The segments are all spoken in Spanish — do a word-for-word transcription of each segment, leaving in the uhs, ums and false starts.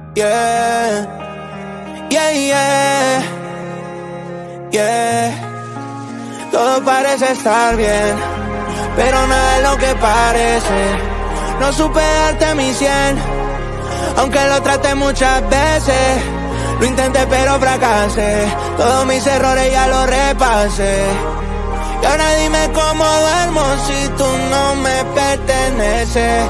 Yeah, yeah, yeah, yeah. Todo parece estar bien, pero nada es lo que parece. No supe darte mi cien, aunque lo traté muchas veces. Lo intenté pero fracasé, todos mis errores ya los repasé. Y ahora dime cómo duermo si tú no me perteneces.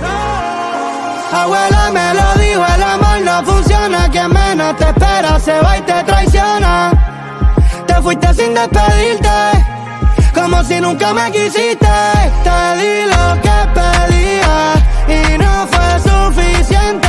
Abuela me lo dijo, el amor no funciona. Quien menos te espera se va y te traiciona. Te fuiste sin despedirte, como si nunca me quisiste. Te di lo que pedía y no fue suficiente.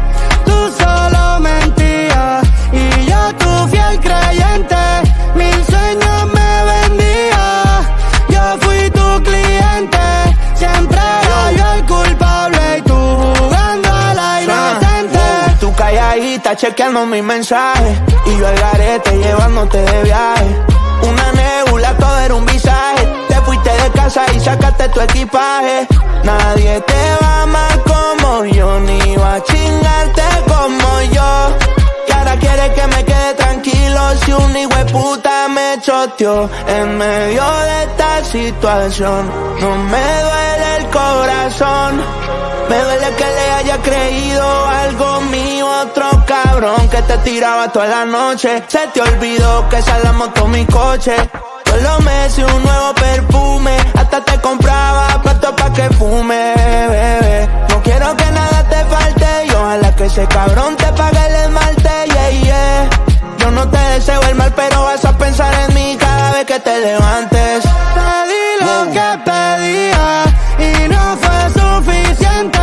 Tú solo mentías y yo tu fiel creyente. Mil sueños me vendía, yo fui tu cliente. Siempre era yo el culpable y tú jugando a la inocente. uh, Tú calladita chequeando mis mensajes y yo al garete llevándote de viaje. Una nebula, todo era un visaje. Te fuiste de casa y sacaste tu equipaje. Nadie te va a amar como yo, ni va a chingarte como yo. Y ahora quieres que me quede tranquilo si un hijo de puta me choteó en medio de esta situación. No me duele el corazón, me duele que le haya creído algo mío, otro cabrón que te tiraba toda la noche. Se te olvidó que esa es la moto, mi coche. Todos los meses un nuevo perfume, hasta te compraba plato pa' que fume, bebé. No quiero que nada te falte y ojalá que ese cabrón te pague el esmalte, yeah, yeah. Yo no te deseo el mal, pero vas a pensar en mí cada vez que te levantes. Te di lo que pedía y no fue suficiente.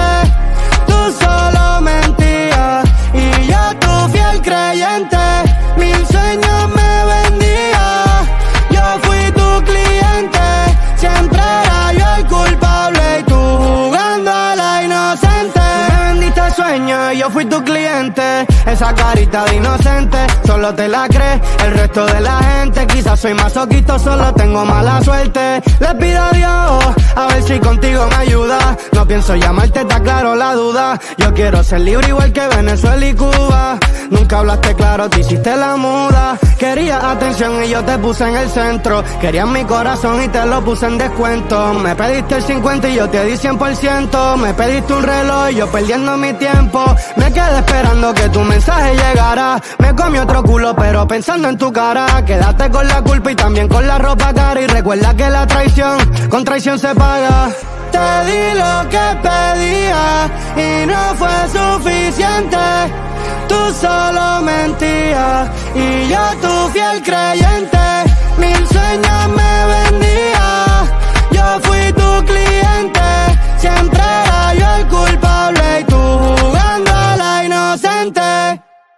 Tú solo mentías y yo tu fiel creyente. Mil sueños me vendía, yo fui tu cliente. Siempre era yo el culpable y tú jugando a la inocente. Me vendiste sueños y yo fui tu cliente. Esa carita de inocente solo te la crees el resto de la gente. Quizás soy masoquista, solo tengo mala suerte. Le pido a Dios a ver si contigo me ayuda. No pienso llamarte, está claro la duda. Yo quiero ser libre igual que Venezuela y Cuba. Nunca hablaste claro, te hiciste la muda. Querías atención y yo te puse en el centro. Querías mi corazón y te lo puse en descuento. Me pediste el cincuenta y yo te di cien por ciento. Me pediste un reloj y yo perdiendo mi tiempo. Me quedé esperando que tu mensaje llegara. Me comí otro culo pero pensando en tu cara. Quédate con la culpa y también con la ropa cara. Y recuerda que la traición con traición se paga. Te di lo que pedía y no fue suficiente. Tú solo mentías y yo tu fiel creyente. Mil sueños me vendía, yo fui tu cliente. Siempre era yo el culpable y tú jugando a la inocente.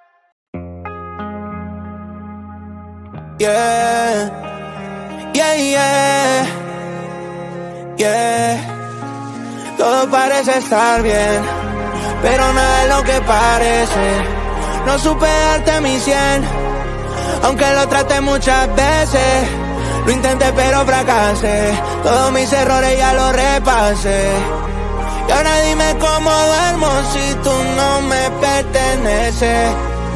Yeah, yeah, yeah, yeah. Todo parece estar bien, pero nada es lo que parece. No supe darte mi cien, aunque lo traté muchas veces. Lo intenté pero fracasé, todos mis errores ya los repasé. Y ahora dime cómo duermo si tú no me perteneces.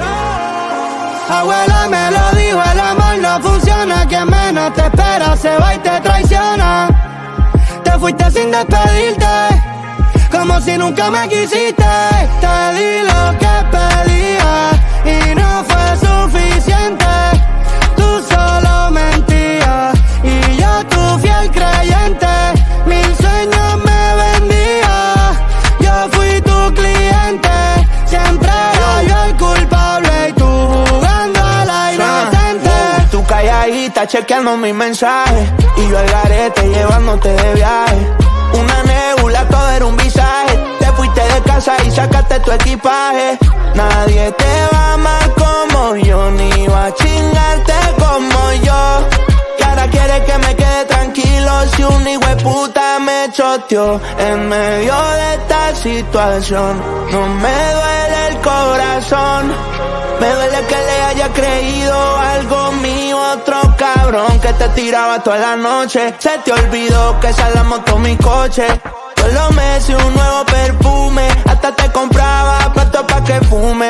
Abuela me lo dijo, el amor no funciona. Quien menos te espera se va y te traiciona. Te fuiste sin despedirte, como si nunca me quisiste. Te di lo que pedía y no fue suficiente. Tú solo mentías y yo tu fiel creyente. Mil sueños me vendía, yo fui tu cliente. Siempre era yo el culpable y tú jugando a la inocente. uh, Tú calladita chequeando mis mensajes y yo al garete llevándote de viaje. Una nebula, todo era un visaje. Te fuiste de casa y sacaste tu equipaje. Nadie te va a amar como yo, ni va a chingarte como yo. Y ahora quieres que me quede tranquilo si un hijo de puta me choteó en medio de esta situación. No me duele el corazón, me duele que le haya creído algo mío, otro cabrón que te tiraba toda la noche. Se te olvidó que esa es la moto, mi coche. Todos los meses un nuevo perfume, hasta te compraba plato pa' que fume,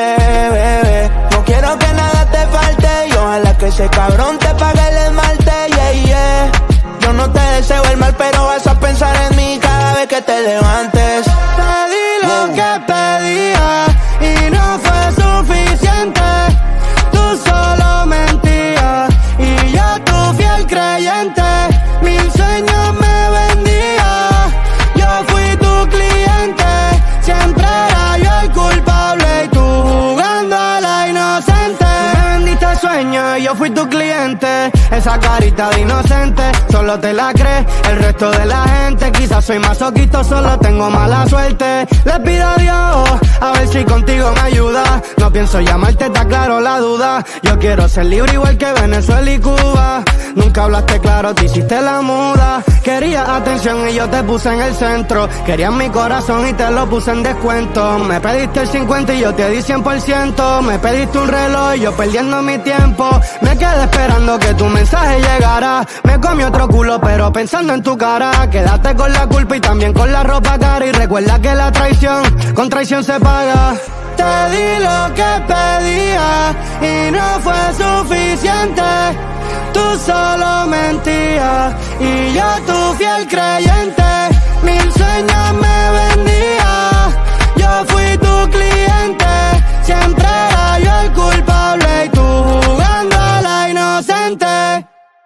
te levantes. Te di lo que pedía y no fue suficiente. Tú solo mentías y yo tu fiel creyente. Mil sueños me vendía, yo fui tu cliente. Siempre era yo el culpable y tú jugando a la inocente. Me vendiste sueños y yo fui tu cliente. Esa carita de inocente, solo te la crees el resto de la gente. Quizás soy masoquista, solo tengo mala suerte. Le pido a Dios, a ver si contigo me ayuda. No pienso llamarte, está claro la duda. Yo quiero ser libre igual que Venezuela y Cuba. Nunca hablaste claro, te hiciste la muda. Querías atención y yo te puse en el centro. Querías mi corazón y te lo puse en descuento. Me pediste el cincuenta y yo te di cien por ciento. Me pediste un reloj y yo perdiendo mi tiempo. Me quedé esperando que tu mensaje llegara. Me comí otro culo pero pensando en tu cara. Quédate con la culpa y también con la ropa cara. Y recuerda que la traición con traición se paga. Te di lo que pedía y no fue suficiente. Tú solo mentías y yo tu fiel creyente. Mil sueños me vendía, yo fui tu cliente. Siempre era yo el culpable y tú jugando a la inocente.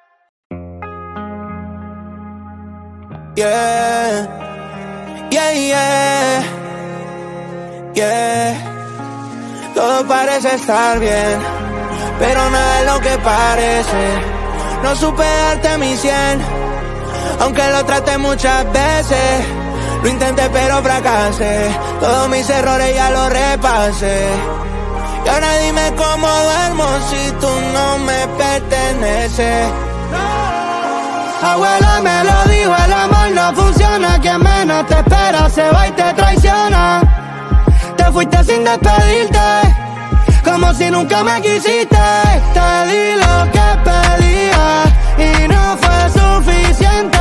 Yeah, yeah, yeah, yeah. Todo parece estar bien, pero nada es lo que parece. No supe darte mi cien, aunque lo traté muchas veces. Lo intenté pero fracasé, todos mis errores ya los repasé. Y ahora dime cómo duermo si tú no me perteneces. Abuela me lo dijo, el amor no funciona. Quien menos te espera se va y te traiciona. Te fuiste sin despedirte, como si nunca me quisiste. Te di lo que pedía y no fue suficiente.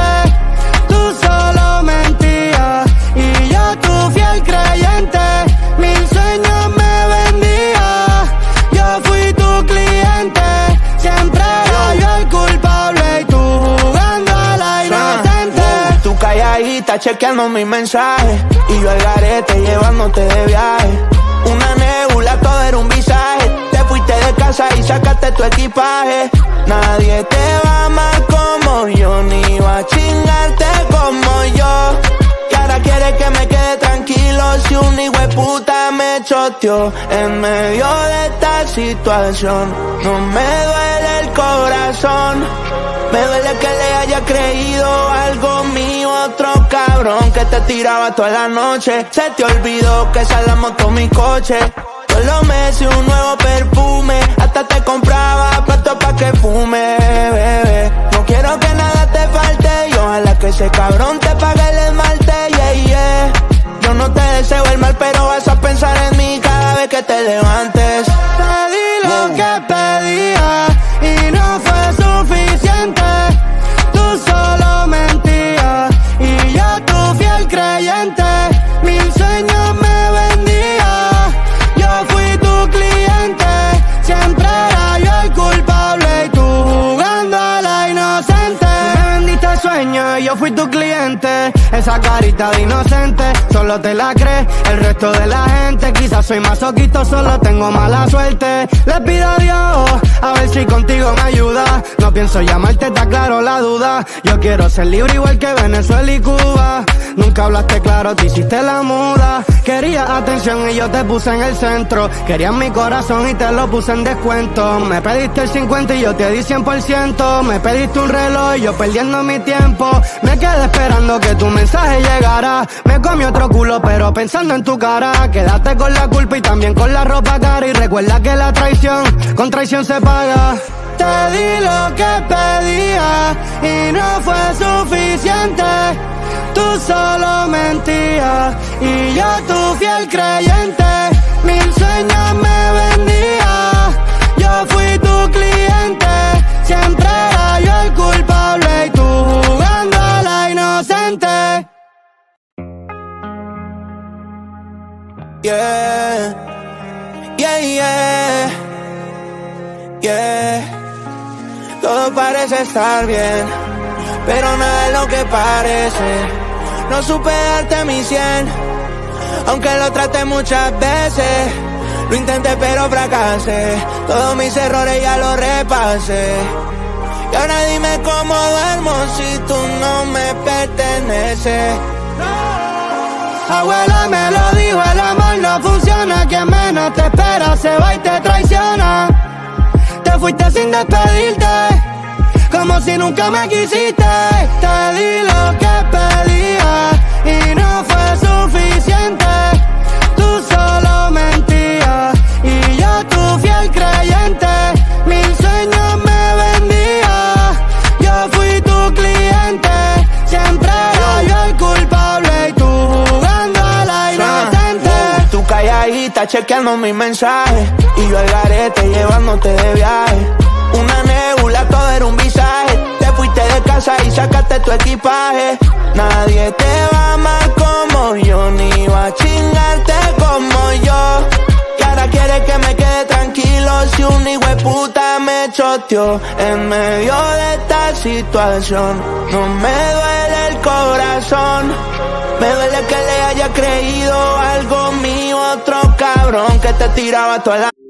Tú solo mentías y yo tu fiel creyente. Mil sueños me vendía, yo fui tu cliente. Siempre era yo el culpable y tú jugando a la inocente. Uh, tú calladita chequeando mis mensajes y yo al garete llevándote de viaje. Una nebula, todo era un visaje. Te fuiste de casa y sacaste tu equipaje. Nadie te va a amar como yo, ni va a chingarte como yo. Y ahora quieres que me quede tranquilo si un hijueputa me choteó en medio de esta situación. No me duele el corazón, me duele que le haya creído algo mío otro cabrón que te tiraba toda la noche. Se te olvidó que esa la moto mi coche. Todos los meses un nuevo perfume, hasta te compraba plato pa' que fume, bebé. No quiero que nada te falte y ojalá que ese cabrón te pague el esmalte, yeah, yeah. Yo no te deseo el mal, pero vas a pensar en mí cada vez que te levantes. Te di lo que pedía y no fue suficiente. Tú solo mentías y yo tu fiel creyente. Mil sueños me vendía, yo fui tu cliente. Siempre era yo el culpable y tú jugando a la inocente. Me vendiste sueños y yo fui tu cliente. Esa carita de inocente, solo te la crees el resto de la gente. Quizás soy masoquista, solo tengo mala suerte. Le pido a Dios, a ver si contigo me ayuda. No pienso llamarte, está claro la duda. Yo quiero ser libre igual que Venezuela y Cuba. Nunca hablaste claro, te hiciste la muda. Querías atención y yo te puse en el centro. Querías mi corazón y te lo puse en descuento. Me pediste el cincuenta y yo te di cien por ciento. Me pediste un reloj y yo perdiendo mi tiempo. Me quedé esperando que tu mensaje llegara. Me comí otro culo pero pensando en tu cara. Quédate con la culpa y también con la ropa cara. Y recuerda que la traición con traición se paga. Te di lo que pedía y no fue suficiente. Tú solo mentías y yo tu fiel creyente. Mil sueños me vendía, yo fui tu cliente. Siempre era yo el culpable y tú jugando a la inocente. Yeah, yeah, yeah, yeah. Todo parece estar bien, pero nada es lo que parece. no supe darte mi cien, aunque lo traté muchas veces. Lo intenté pero fracasé, todos mis errores ya los repasé. Y ahora dime cómo duermo si tú no me perteneces. Abuela me lo dijo, el amor no funciona, quien menos te espera se va y te traiciona. Te fuiste sin despedirte, como si nunca me quisiste. Te di lo que pedía y no fue suficiente. Tú solo mentías y yo tu fiel creyente. Mil sueños me vendía, yo fui tu cliente. Siempre era yo el culpable y tú jugando a la inocente. Uh, tú calladita chequeando mis mensajes y yo al garete llevándote de viaje. Una nebula, todo era un visaje. Te fuiste de casa y sacaste tu equipaje. Nadie te va a amar como yo, ni va a chingarte como yo. Y ahora quieres que me quede tranquilo si un hijo de puta me choteó en medio de esta situación. No me duele el corazón, me duele que le haya creído algo mío, otro cabrón que te tiraba toda la...